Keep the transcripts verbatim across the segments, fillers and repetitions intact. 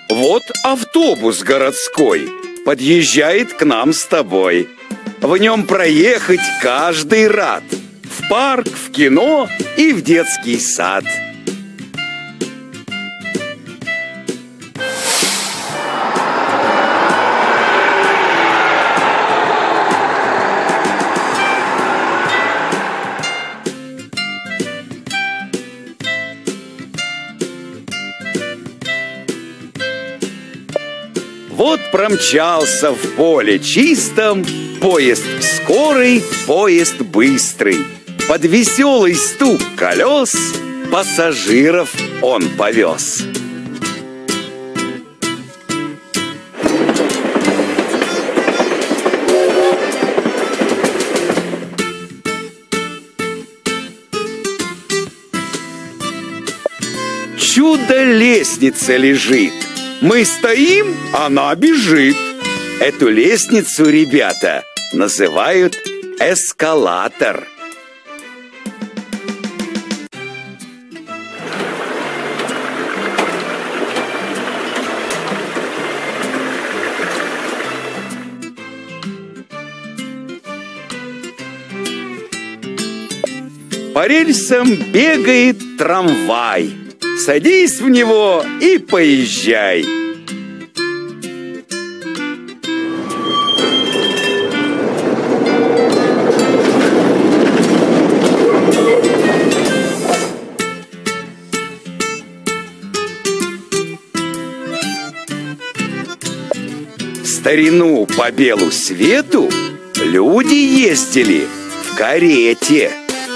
Вот автобус городской подъезжает к нам с тобой. В нем проехать каждый рад. В парк, в кино и в детский сад. Вот промчался в поле чистом поезд скорый, поезд быстрый. Под веселый стук колес пассажиров он повез. Чудо-лестница лежит. Мы стоим, она бежит. Эту лестницу, ребята, называют эскалатор. По рельсам бегает трамвай. Садись в него и поезжай. В старину по белу свету люди ездили в карете.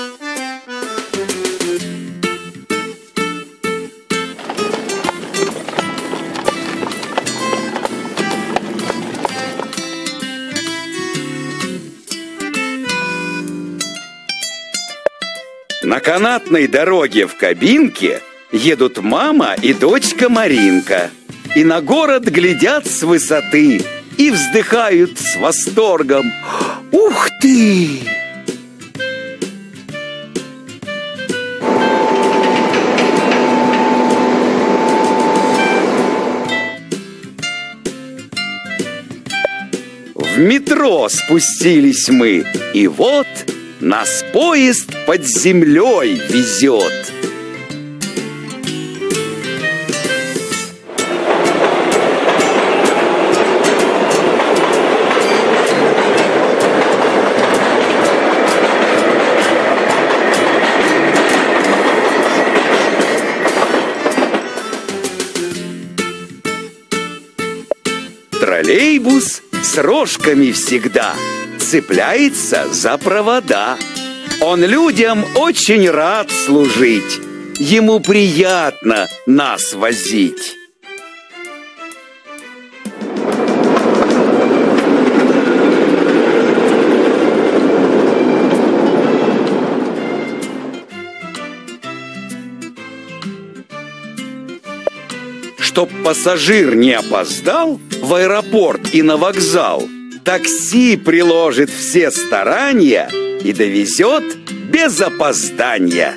На канатной дороге в кабинке едут мама и дочка Маринка. И на город глядят с высоты и вздыхают с восторгом. Ух ты! В метро спустились мы, и вот нас поезд под землей везет. Троллейбус с рожками всегда цепляется за провода. Он людям очень рад служить. Ему приятно нас возить. Чтоб пассажир не опоздал в аэропорт и на вокзал, такси приложит все старания и довезет без опоздания.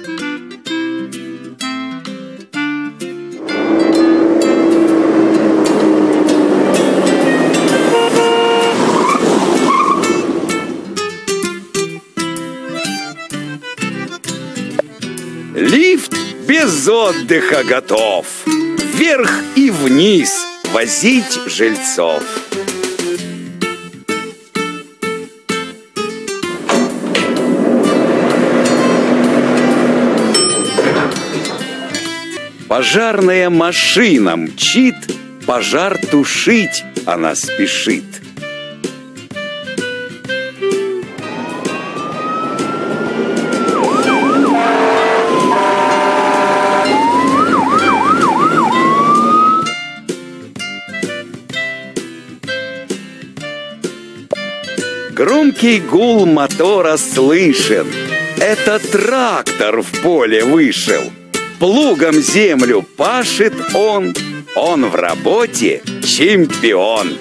Лифт без отдыха готов вверх и вниз возить жильцов. Пожарная машина мчит, пожар тушить она спешит. Громкий гул мотора слышен. Это трактор в поле вышел. Плугом землю пашет он. Он в работе чемпион.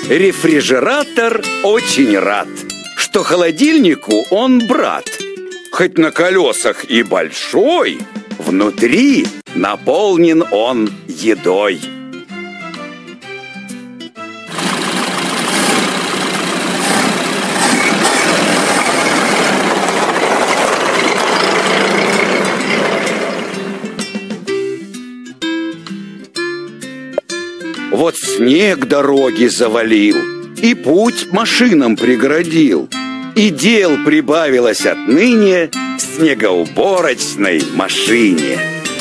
Рефрижератор очень рад, что холодильнику он брат. Хоть на колесах и большой, внутри наполнен он едой. Вот снег дороги завалил, и путь машинам преградил, и дел прибавилось отныне в снегоуборочной машине.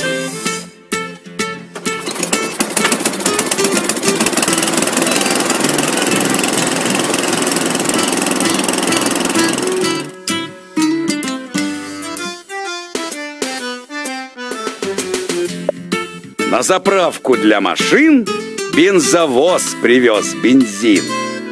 На заправку для машин бензовоз привез бензин.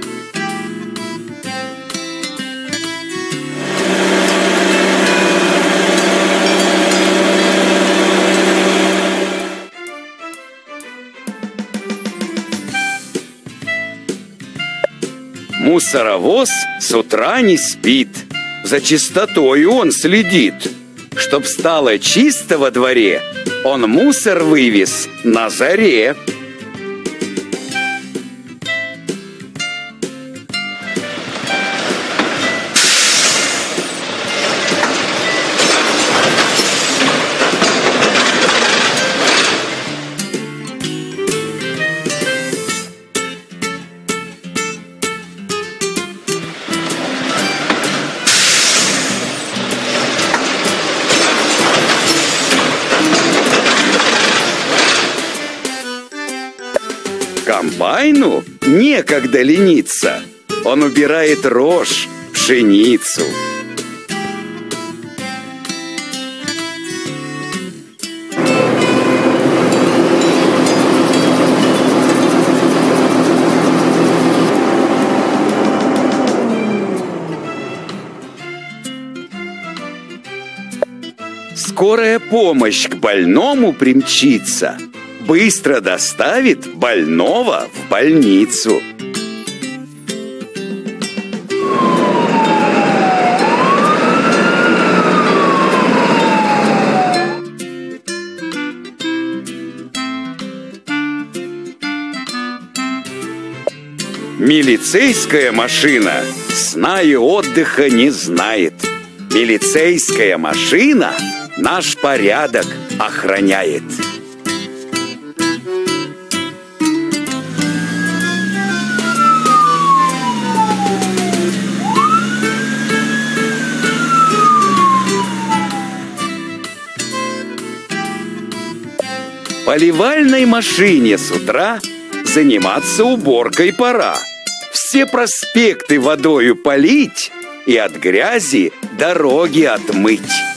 Мусоровоз с утра не спит, за чистотой он следит. Чтоб стало чисто во дворе, он мусор вывез на заре. Комбайну некогда лениться, он убирает рожь, пшеницу. Скорая помощь к больному примчится, быстро доставит больного в больницу. Милицейская машина сна и отдыха не знает. Милицейская машина наш порядок охраняет. Поливальной машине с утра заниматься уборкой пора. Все проспекты водою полить и от грязи дороги отмыть.